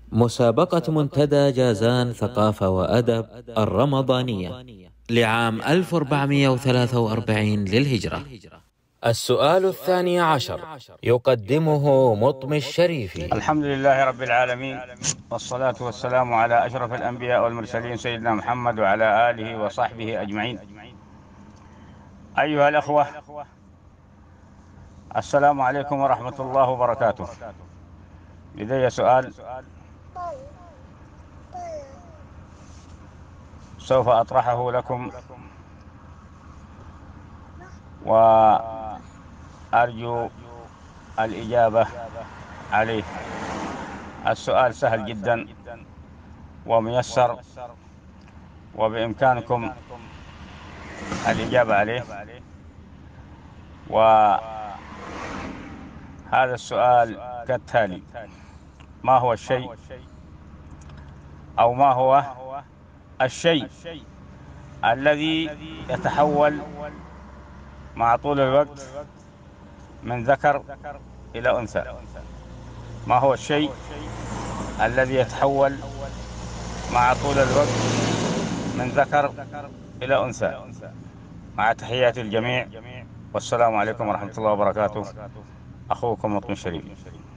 مسابقة منتدى جازان ثقافة وأدب الرمضانية لعام 1443 للهجرة. السؤال الثاني عشر يقدمه مطمي الشريفي. الحمد لله رب العالمين، والصلاة والسلام على أشرف الأنبياء والمرسلين سيدنا محمد وعلى آله وصحبه أجمعين. أيها الأخوة، السلام عليكم ورحمة الله وبركاته. لدي سؤال سوف أطرحه لكم، وأرجو الإجابة عليه. السؤال سهل جدا وميسر، وبإمكانكم الإجابة عليه. وهذا السؤال كالتالي: ما هو الشيء، أو ما هو الشيء الذي يتحول مع طول الوقت من ذكر إلى أنثى؟ ما هو الشيء الذي يتحول مع طول الوقت من ذكر إلى أنثى؟ مع تحيات الجميع، والسلام عليكم ورحمة الله وبركاته. أخوكم مطمئن الشريف.